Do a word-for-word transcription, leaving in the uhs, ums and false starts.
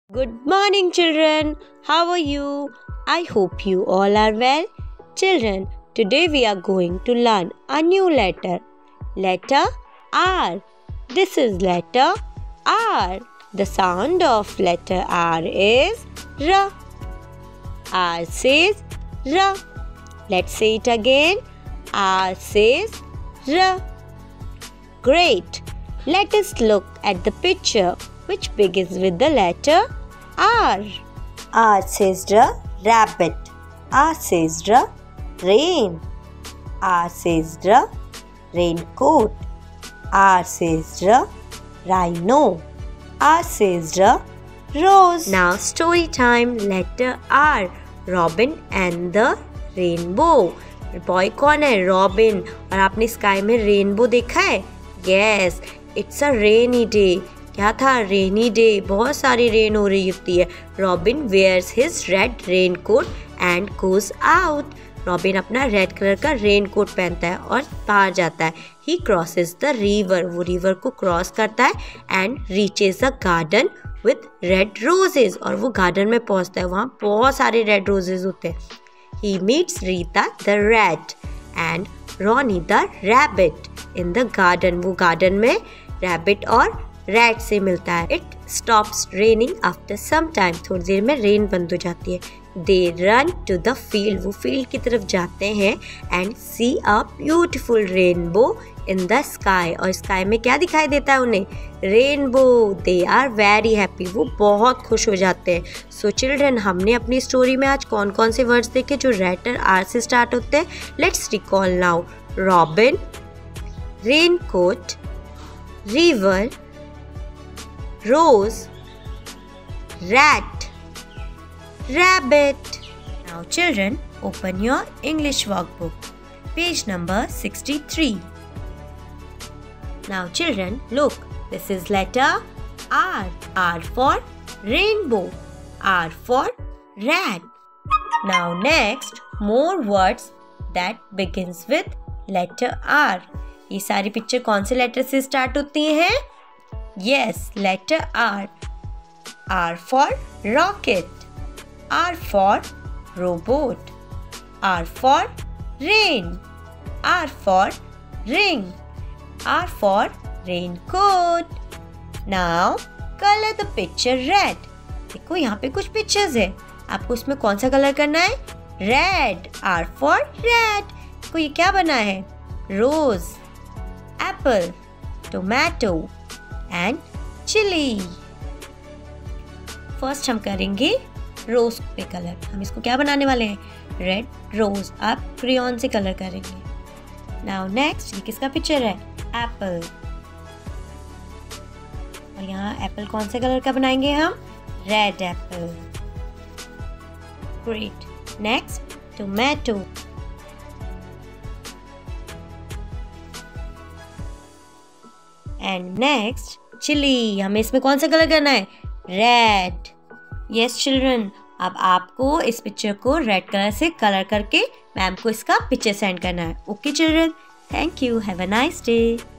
Good morning, children. How are you? I hope you all are well. Children, today we are going to learn a new letter. Letter R. This is letter R. The sound of letter R is R. R says R. Let's say it again. R says R. Great. Let us look at the picture which begins with the letter R. R says R, rabbit. R says R, rain. R says R, raincoat. R says R, rhino. R says R, rose. Now story time. Letter R. Robin and the rainbow. Boy कौन है? Robin. और आपने sky में rainbow देखा है? Yes, it's a rainy day. क्या था? Rainy day. बहुत सारी रेन हो रही होती है. Robin wears his red rain coat and goes out. रॉबिन अपना रेड कलर का रेन कोट पहनता है और बाहर जाता है. He crosses the river. वो रिवर को क्रॉस करता है and reaches the garden with red roses. और वो गार्डन में पहुंचता है. वहाँ बहुत सारे रेड रोजेज होते हैं. He meets Rita the rat and Ronnie the rabbit in the garden. वो गार्डन में रैबिट और रैट से मिलता है. It stops raining after some time. थोड़ी देर में रेन बंद हो जाती है. They run to the field. वो फील्ड की तरफ जाते हैं and see a beautiful rainbow in the sky. और स्काई में क्या दिखाई देता है उन्हें? Rainbow. They are very happy. वो बहुत खुश हो जाते हैं. So children, हमने अपनी स्टोरी में आज कौन कौन से वर्ड्स देखे जो लेटर आर से स्टार्ट होते हैं? Let's recall now. Robin, raincoat, river, rose, rat, rabbit. Now children, open your English workbook. Page number sixty-three. Now children, look. This is letter R. R for rainbow. R for rat. Now next, more words that begins with letter R. ये सारी picture कौन से letter से start होती हैं? Yes, letter R. R for rocket. R for robot. R for rain. R for ring. R for raincoat. Now color the picture red. देखो यहाँ पे कुछ पिक्चर्स है. आपको इसमें कौन सा कलर करना है? रेड. R for red. देखो ये क्या बना है? Rose, apple, tomato and chilli. First हम करेंगे रोज पे कलर. हम इसको क्या बनाने वाले हैं? Red rose. आप क्रेयॉन से कलर करेंगे. नाउ नेक्स्ट, ये किसका पिक्चर है? एप्पल. और यहाँ एप्पल कौन से कलर का बनाएंगे हम? Red apple. Great. Next, tomato. And next, chilli. हमें इसमें कौन सा कलर करना है? रेड. यस चिल्ड्रन, अब आपको इस पिक्चर को रेड कलर से कलर करके मैम को इसका पिक्चर सेंड करना है. Okay children, thank you. Have a nice day.